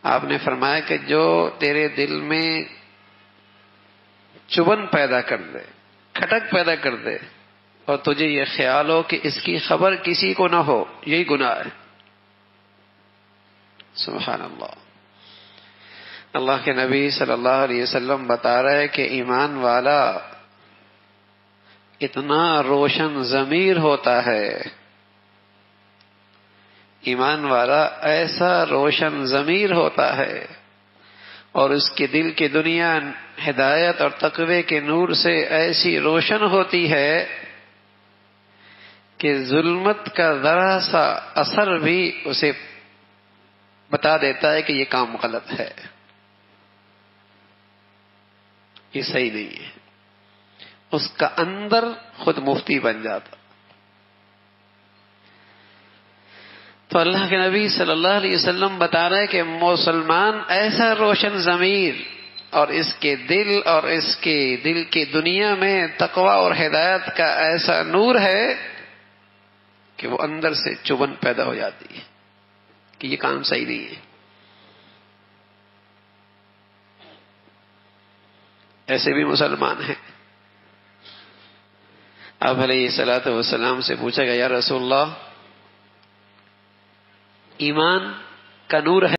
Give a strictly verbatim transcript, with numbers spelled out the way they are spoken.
آپ نے فرمایا کہ جو تیرے دل میں چبھن پیدا کر دے، کھٹک پیدا کر دے، اور تجھے یہ خیال ہو کہ اس کی خبر کسی کو نہ ہو، یہی گناہ ہے۔ سبحان اللہ۔ اللہ کے نبی صلی اللہ علیہ وسلم بتا رہے کہ ایمان والا اتنا روشن ضمیر ہوتا ہے، ایمان والا ایسا روشن ضمیر ہوتا ہے، اور اس کے دل کی دنیا ہدایت اور تقوی کے نور سے ایسی روشن ہوتی ہے کہ ظلمت کا ذرا سا اثر بھی اسے بتا دیتا ہے کہ یہ کام غلط ہے، یہ صحیح نہیں ہے۔ اس کا اندر خود مفتی بن جاتا۔ تو اللہ کے نبی صلی اللہ علیہ وسلم بتا رہے کہ مسلمان ایسا روشن ضمیر اور اس کے دل اور اس کے دل کی دنیا میں تقوی اور ہدایت کا ایسا نور ہے کہ وہ اندر سے چبھن پیدا ہو جاتی ہے کہ یہ کام صحیح نہیں ہے۔ ایسے بھی مسلمان ہیں۔ آپ علیہ الصلوۃ والسلام سے پوچھا گیا یا رسول اللہ، ایمان کا نور ہے